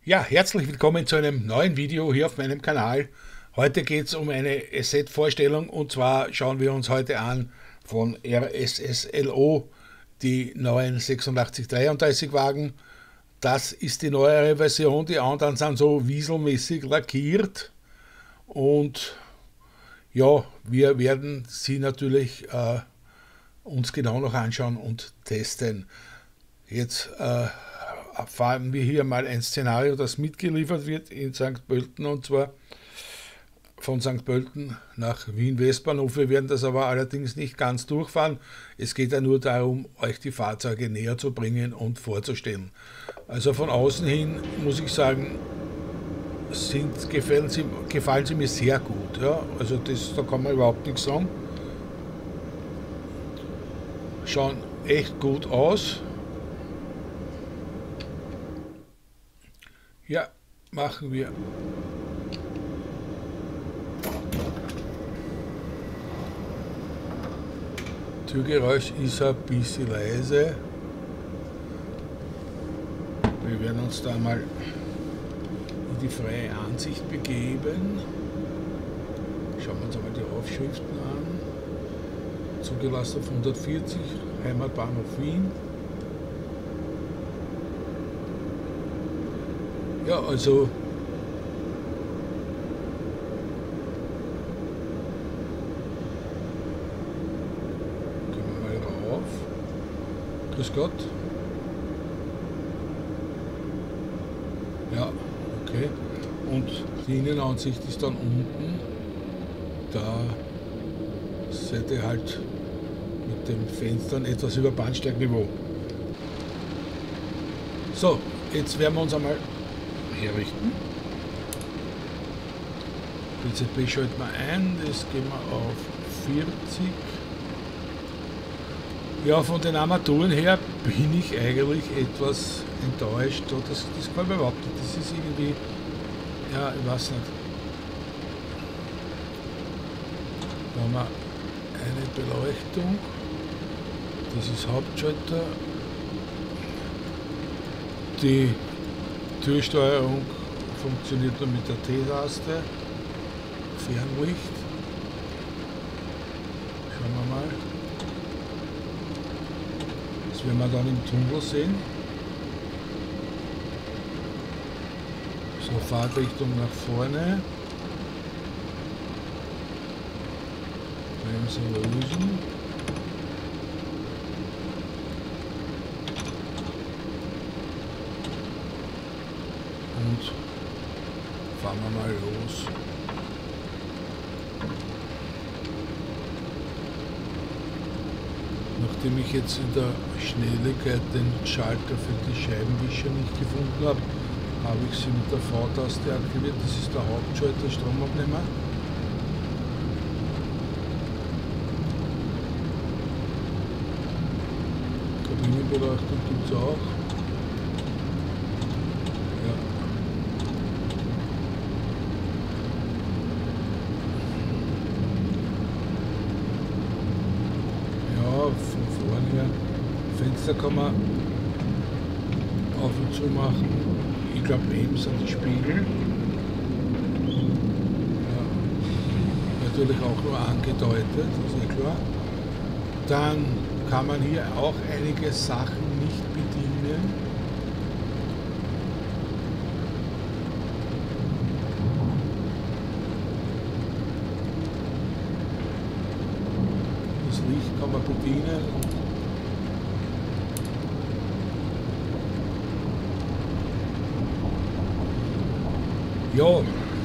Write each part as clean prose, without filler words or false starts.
Ja, herzlich willkommen zu einem neuen Video hier auf meinem Kanal. Heute geht es um eine Asset-Vorstellung und zwar schauen wir uns heute an von RSSLO die neuen 8633 Wagen. Das ist die neuere Version, die anderen sind so wieselmäßig lackiert und ja, wir werden sie natürlich uns genau noch anschauen und testen. Jetzt fahren wir hier mal ein Szenario, das mitgeliefert wird in St. Pölten, und zwar von St. Pölten nach Wien-Westbahnhof. Wir werden das aber allerdings nicht ganz durchfahren. Es geht ja nur darum, euch die Fahrzeuge näher zu bringen und vorzustellen. Also von außen hin muss ich sagen, gefallen sie mir sehr gut. Ja? Also da kann man überhaupt nichts sagen. Schauen echt gut aus. Ja, machen wir. Türgeräusch ist ein bisschen leise. Wir werden uns da mal in die freie Ansicht begeben. Schauen wir uns einmal die Aufschriften an. Zugelassen auf 140, Heimatbahnhof Wien. Ja, also gehen wir mal rauf. Grüß Gott. Ja, okay. Und die Innenansicht ist dann unten. Da seid ihr halt mit den Fenstern etwas über Bahnsteigniveau. So, jetzt werden wir uns einmal herrichten. PZB schalten wir ein, das gehen wir auf 40. Ja, von den Armaturen her bin ich eigentlich etwas enttäuscht. Das kann man überhaupt nicht. Das ist irgendwie, ja, ich weiß nicht. Da haben wir eine Beleuchtung. Das ist Hauptschalter. Die Türsteuerung funktioniert nur mit der T-Taste. Fernlicht. Schauen wir mal. Das werden wir dann im Tunnel sehen. So, Fahrtrichtung nach vorne. Bremse lösen. Und fahren wir mal los. Nachdem ich jetzt in der Schnelligkeit den Schalter für die Scheibenwischer nicht gefunden habe, habe ich sie mit der V-Taste aktiviert. Das ist der Hauptschalter, Stromabnehmer. Kabinenbeleuchtung gibt es auch. Von vorne her. Fenster kann man auf und zu machen. Ich glaube, eben sind die Spiegel. Ja. Natürlich auch nur angedeutet, ist ja klar. Dann kann man hier auch einige Sachen nicht bedienen. Das Licht kann man bedienen. Ja,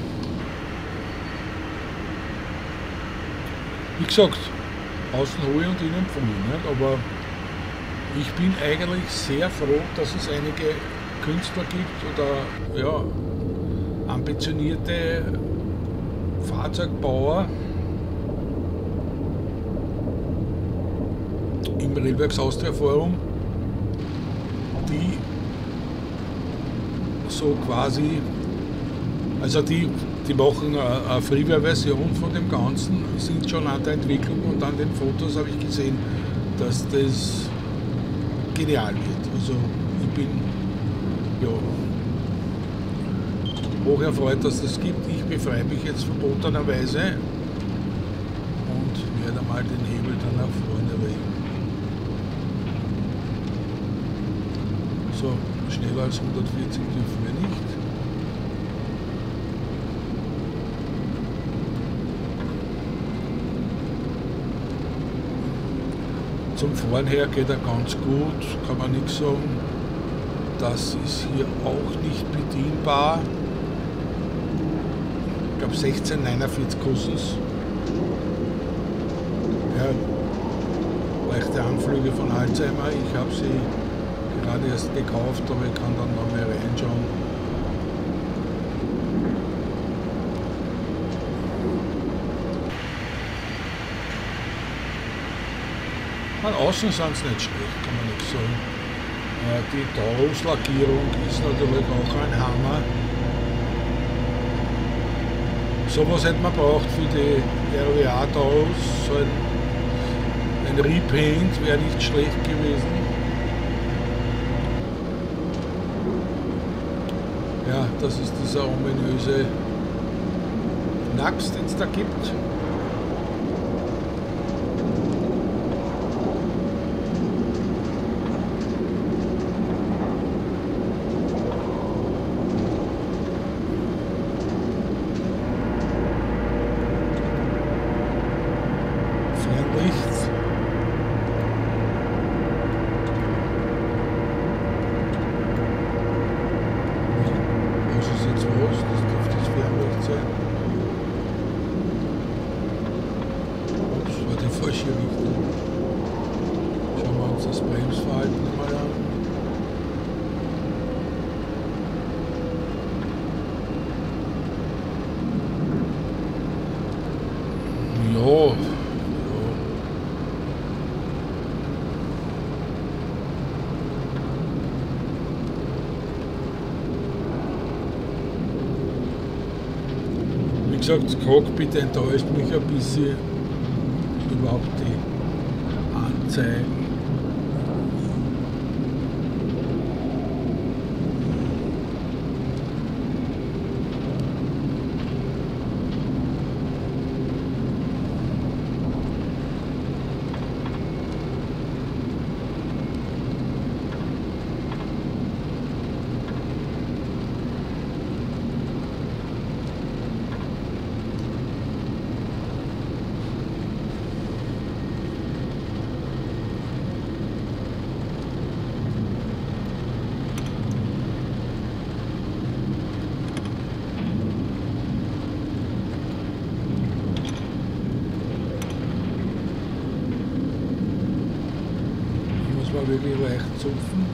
wie gesagt, außen hohe und innen pfui, nicht? Aber ich bin eigentlich sehr froh, dass es einige Künstler gibt oder ja, ambitionierte Fahrzeugbauer im Railworks Austria Forum, die so quasi, also die machen eine Freeware-Version von dem Ganzen, sind schon an der Entwicklung und an den Fotos habe ich gesehen, dass das genial wird. Also ich bin ja hoch erfreut, dass es gibt. Ich befreie mich jetzt verbotenerweise und werde mal den Hebel dann nach vorne legen. So, schneller als 140 dürfen wir nicht. Zum Fahren her geht er ganz gut, kann man nichts sagen. Das ist hier auch nicht bedienbar. Ich glaube 16,49 kostet es. Ja, leichte Anflüge von Alzheimer. Ich habe sie gerade erst gekauft, aber ich kann dann noch mal reinschauen. Von außen sind sie nicht schlecht, kann man nicht sagen. Die Taurus-Lackierung ist natürlich auch ein Hammer. Sowas hätte man braucht für die RWA Taurus. So ein Repaint wäre nicht schlecht gewesen. Ja, das ist dieser ominöse Knacks, den es da gibt. Schauen wir uns das Bremsverhalten mal an. Ja. Wie gesagt, das Cockpit enttäuscht mich ein bisschen. Überhaupt die Anzeigen. Wirklich leicht zupfen,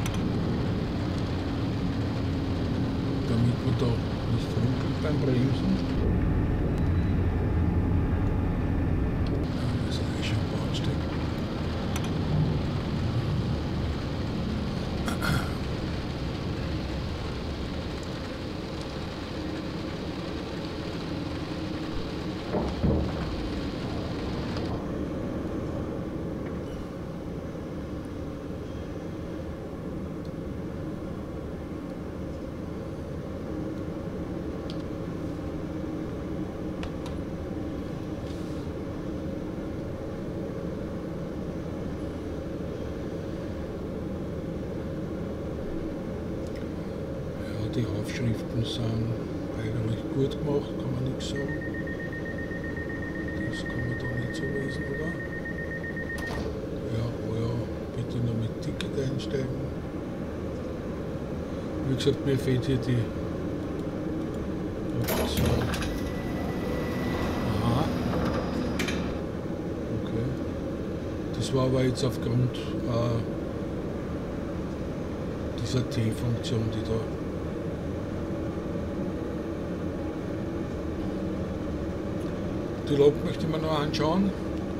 damit man da nicht rumpelt beim Bremsen. Das ist eigentlich schon ein Bahnsteig. Die Aufschriften sind eigentlich gut gemacht, kann man nichts sagen. Das kann man da nicht so lesen, oder? Ja, oh ja, bitte nur mit Ticket einsteigen. Wie gesagt, mir fehlt hier die Option. Aha. Okay. Das war aber jetzt aufgrund dieser T-Funktion, die da. Die Lok möchte man noch anschauen.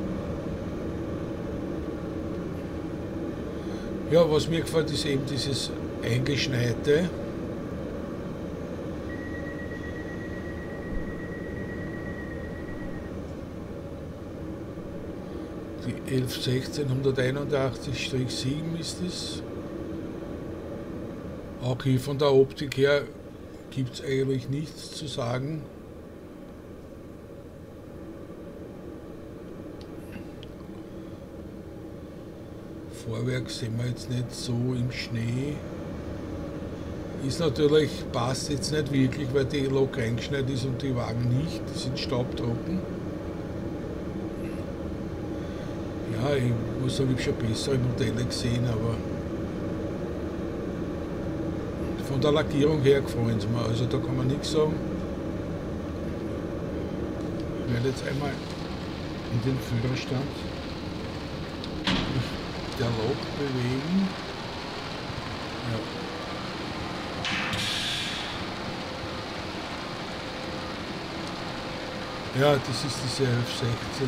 Ja, was mir gefällt, ist eben dieses Eingeschneite. Die 1116-181-7 ist es. Auch hier von der Optik her gibt es eigentlich nichts zu sagen. Vorwerk sehen wir jetzt nicht so im Schnee. Ist natürlich, passt jetzt nicht wirklich, weil die Lok eingeschneit ist und die Wagen nicht, die sind staubtrocken. Ja, ich muss sagen, ich habe schon bessere Modelle gesehen, aber von der Lackierung her gefallen es mir, also da kann man nichts sagen. Ich werde jetzt einmal in den Führerstand der Lok bewegen. Ja, das ist diese 1116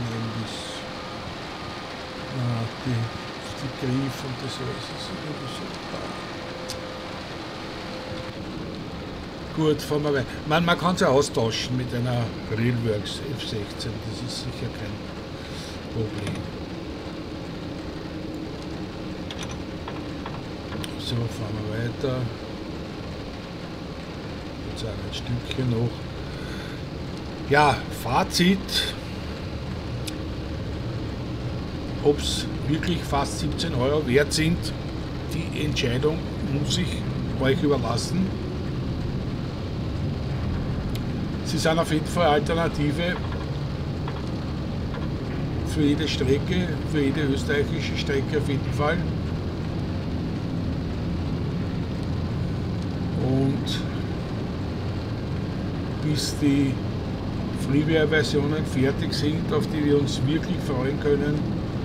die Griff und das alles ist irgendwie so. Gut, fahren wir weiter. Man kann es ja austauschen mit einer Railworks F16, das ist sicher kein Problem. So, fahren wir weiter. Jetzt ein Stückchen noch. Ja, Fazit. Ob es wirklich fast 17 Euro wert sind, die Entscheidung muss ich euch überlassen. Sie sind auf jeden Fall Alternative für jede Strecke, für jede österreichische Strecke auf jeden Fall. Und bis die Freeware-Versionen fertig sind, auf die wir uns wirklich freuen können.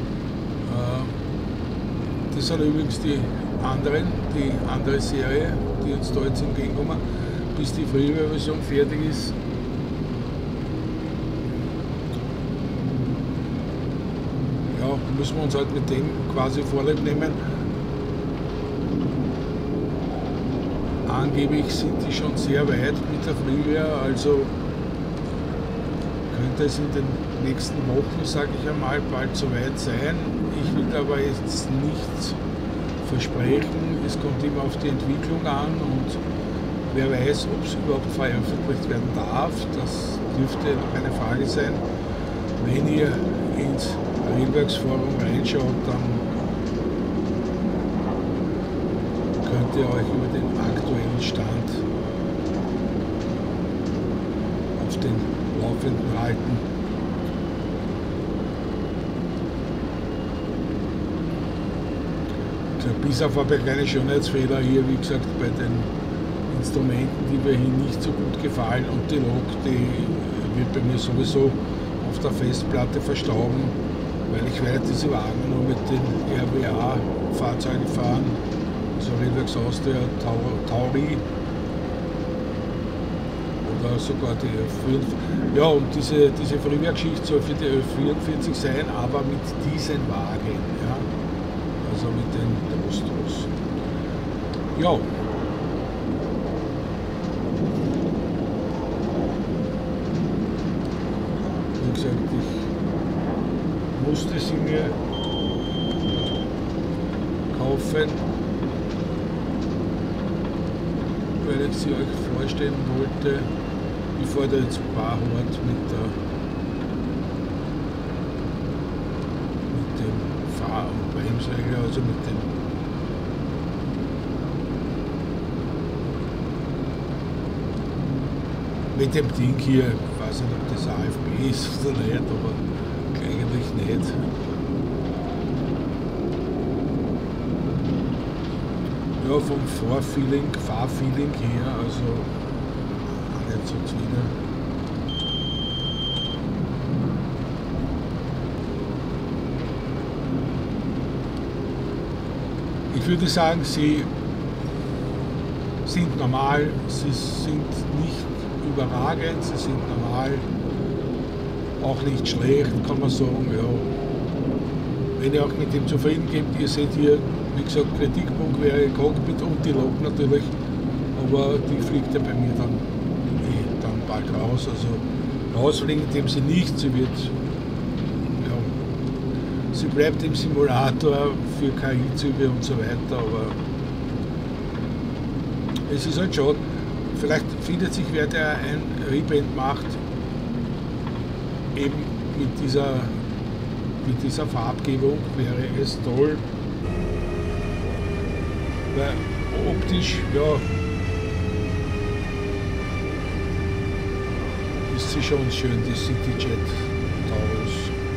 Das sind übrigens die andere Serie, die uns da jetzt entgegenkommen, bis die Freeware-Version fertig ist. Ja, müssen wir uns halt mit dem quasi Vorlieb nehmen. Angeblich sind die schon sehr weit mit der Freeware, also könnte es in den nächsten Wochen, sage ich einmal, bald soweit sein. Ich will aber jetzt nichts versprechen. Es kommt immer auf die Entwicklung an und wer weiß, ob es überhaupt veröffentlicht werden darf. Das dürfte noch eine Frage sein. Wenn ihr ins Railworks Forum reinschaut, dann könnt ihr euch über den aktuellen Stand auf den Laufenden halten. Bis auf ein paar kleine Schönheitsfehler hier, wie gesagt, bei den Instrumenten, die mir hier nicht so gut gefallen, und die Lok, die wird bei mir sowieso auf der Festplatte verstauben, weil ich werde diese Wagen nur mit den RWA-Fahrzeugen fahren, also Railworks Austria, Tauri oder sogar die F5. Ja, und diese Freeware-Geschichte soll für die F44 sein, aber mit diesen Wagen, ja, also mit den Dostros. Ja. Wie gesagt, ich musste sie mir kaufen, weil ich sie euch vorstellen wollte. Ich fahre da jetzt Barhart mit dem Fahr- und Bremsregler, also mit dem Ding hier. Ich weiß nicht, ob das AFB ist oder nicht, aber eigentlich nicht. Ja, vom Fahrfeeling her, also nicht so zuwider. Ich würde sagen, sie sind normal, sie sind nicht überragend, sie sind normal, auch nicht schlecht, kann man sagen, ja. Wenn ihr auch mit dem zufrieden gebt, ihr seht hier, wie gesagt, Kritikpunkt wäre Cockpit und die Lok natürlich, aber die fliegt ja bei mir dann bald raus, also rausfliegen in dem sie nicht, sie wird, ja, sie bleibt im Simulator für KI-Züge und so weiter, aber es ist halt schon, Vielleicht findet sich wer, der ein Repaint macht, eben mit dieser Farbgebung, wäre es toll. Weil optisch, ja, ist sie schon schön, die CityJet Taurus.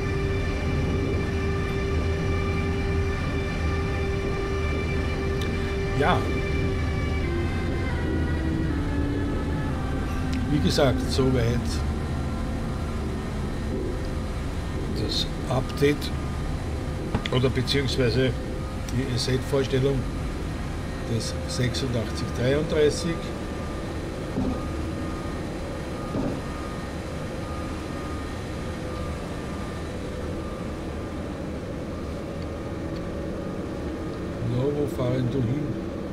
Ja, wie gesagt, soweit das Update oder beziehungsweise die Asset-Vorstellung des 8633. Ja, wo fahren du hin?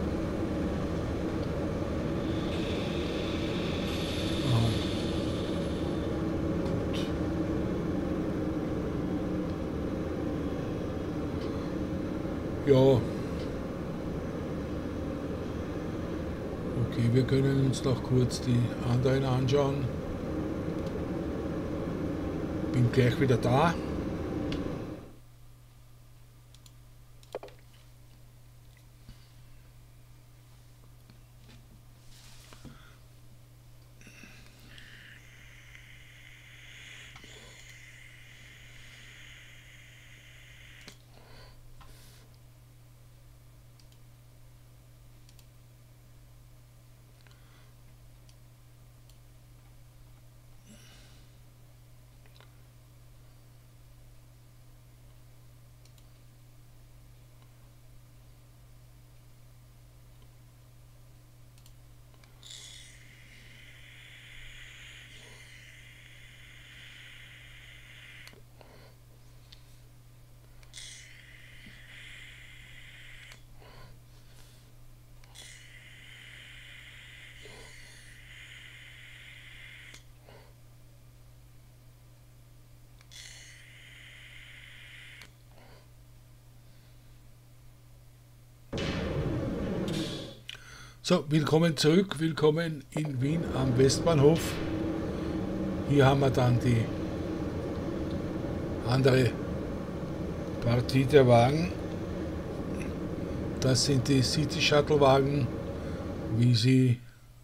Ja. Okay, wir können uns noch kurz die anderen anschauen. Bin gleich wieder da. So, willkommen zurück, willkommen in Wien am Westbahnhof. Hier haben wir dann die andere Partie der Wagen. Das sind die City Shuttle Wagen, wie sie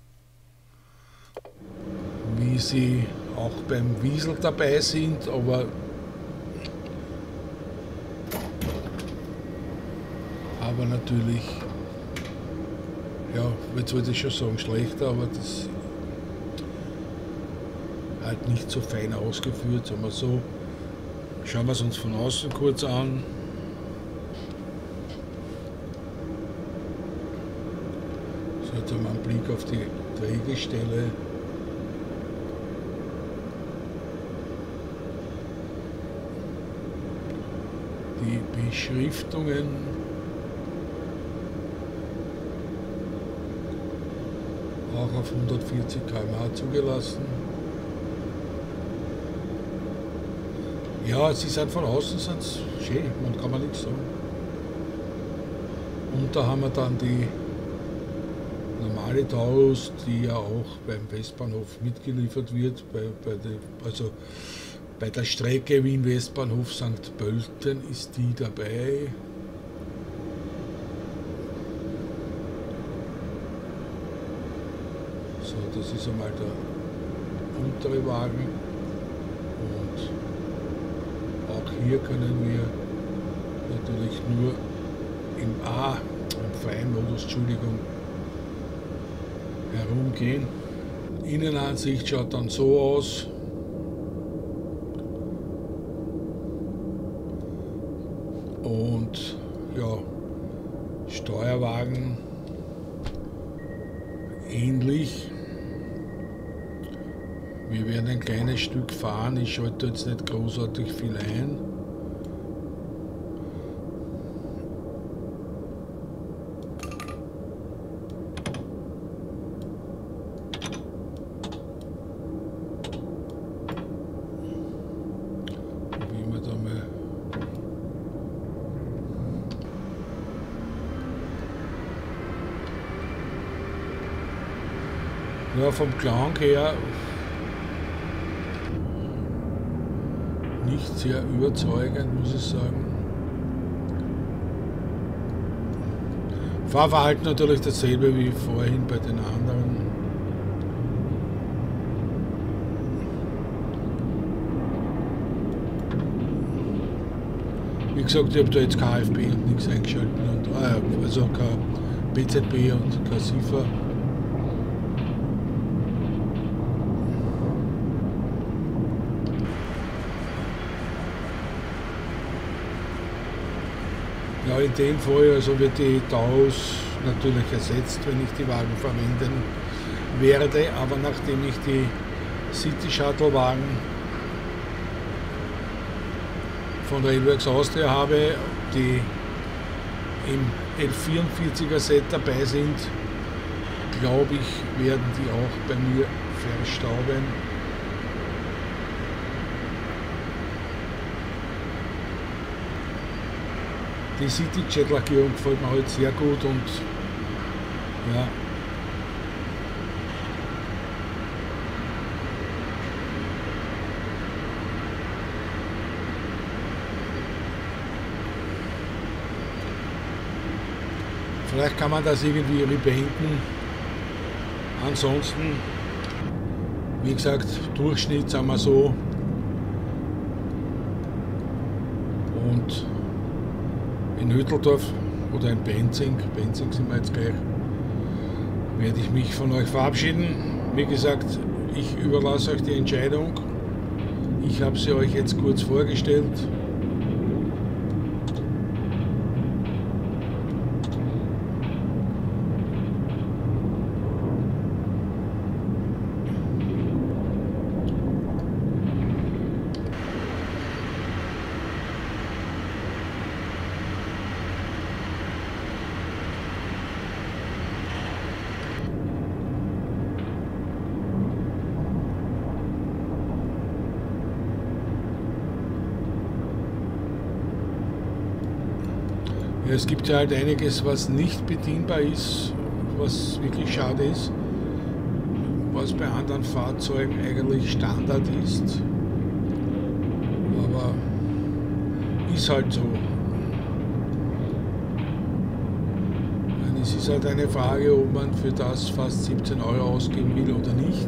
auch beim Wiesel dabei sind, aber natürlich, ja, jetzt wollte ich schon sagen schlechter, aber das halt nicht so fein ausgeführt, sagen wir so. Schauen wir es uns von außen kurz an. So, jetzt haben wir einen Blick auf die Drehgestelle. Die Beschriftungen. Auch auf 140 km/h zugelassen. Ja, sie sind von außen sind's schön, man kann man nichts sagen. Und da haben wir dann die normale Taurus, die ja auch beim Westbahnhof mitgeliefert wird. Bei der Strecke Wien-Westbahnhof St. Pölten ist die dabei. So, das ist einmal der untere Wagen. Und auch hier können wir natürlich nur im Feinmodus, Entschuldigung, herumgehen. Innenansicht schaut dann so aus. Und ja, Steuerwagen ähnlich. Wir werden ein kleines Stück fahren, ich schalte jetzt nicht großartig viel ein. Ja, vom Klang her nicht sehr überzeugend, muss ich sagen. Fahrverhalten natürlich dasselbe wie vorhin bei den anderen. Wie gesagt, ich habe da jetzt kein AFB und nichts eingeschaltet, und, also kein BZB und kein SIFA. Ja, in dem Fall also wird die Taos natürlich ersetzt, wenn ich die Wagen verwenden werde, aber nachdem ich die City Shuttle Wagen von der Railworks Austria habe, die im L44er Set dabei sind, glaube ich, werden die auch bei mir verstauben. Die City-Jet-Lackierung gefällt mir halt sehr gut und ja. Vielleicht kann man das irgendwie repainten. Ansonsten, wie gesagt, Durchschnitt sagen wir so. Und in Hütteldorf oder in Benzing sind wir jetzt gleich, werde ich mich von euch verabschieden. Wie gesagt, ich überlasse euch die Entscheidung. Ich habe sie euch jetzt kurz vorgestellt. Ja, es gibt ja halt einiges, was nicht bedienbar ist, was wirklich schade ist, was bei anderen Fahrzeugen eigentlich Standard ist, aber ist halt so. Es ist halt eine Frage, ob man für das fast 17 € ausgeben will oder nicht.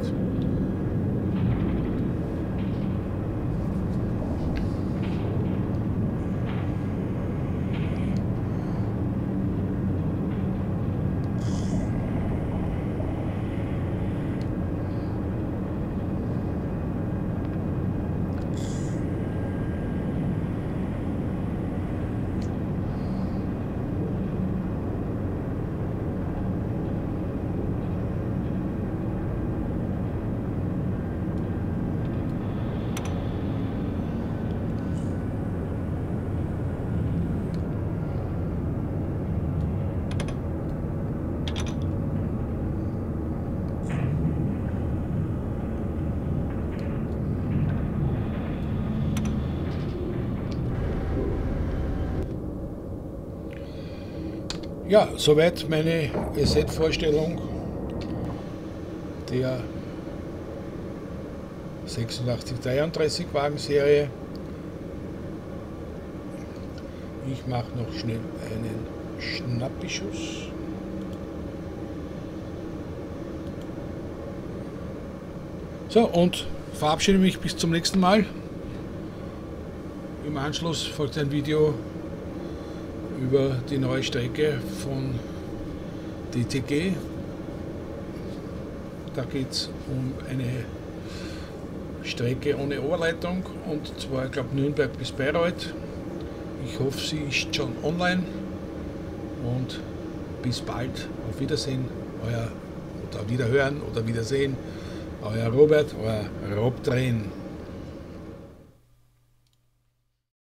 Ja, soweit meine SZ-Vorstellung der 8633 Wagenserie. Ich mache noch schnell einen Schnappeschuss. So, und verabschiede mich bis zum nächsten Mal. Im Anschluss folgt ein Video über die neue Strecke von DTG. Da geht es um eine Strecke ohne Oberleitung, und zwar, ich glaube, Nürnberg bis Bayreuth. Ich hoffe, sie ist schon online, und bis bald. Auf Wiedersehen, oder Wiederhören oder Wiedersehen. Euer Robert, euer Rob Train.